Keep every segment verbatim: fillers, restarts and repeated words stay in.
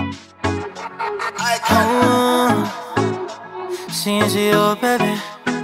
Oh, sí, sí, oh, baby.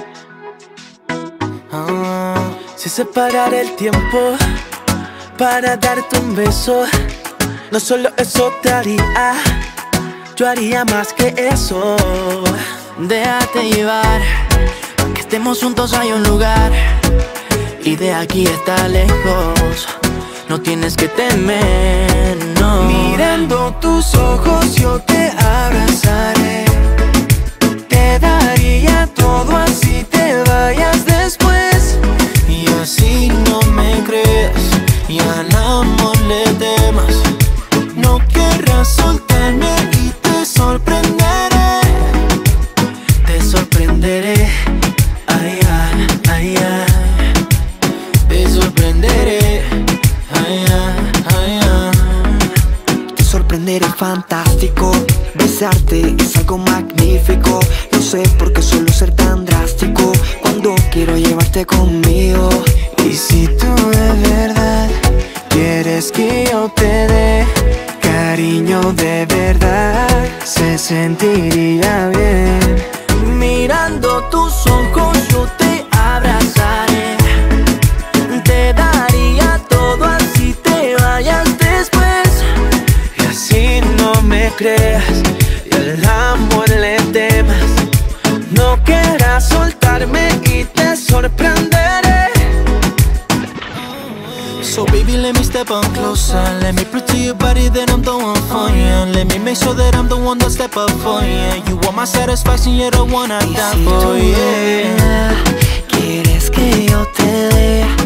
Oh, si separar el tiempo para darte un beso, no solo eso te haría, yo haría más que eso. Déjate llevar, que estemos juntos hay un lugar, y de aquí está lejos, no tienes que temer, no. Mirando tus ojos yo te abrazaré, te daría todo así te vayas después. Y así no me creas y al amor le temas, no querrás soltarme y te sorprenderé, te sorprenderé, ay, ay, ay, ay, te sorprenderé, ay, ay, ay, ay. Te sorprenderé, fantástico, besarte es algo magnífico. No sé por qué suelo ser tan drástico cuando quiero llevarte conmigo. Y si tú de verdad quieres que yo te dé cariño de verdad, se sentiría bien. Mirando tus ojos yo te abrazaré, te daría todo así te vayas después. Y así no me creas y al amor le temas, no querrás soltarme y te sorprenderé. So baby, let me step up closer, let me prove to your body that I'm the one for you. Let me make sure that I'm the one that step up for you. You want my satisfaction, you're the one I die for, yeah. yeah. Quieres que yo te dé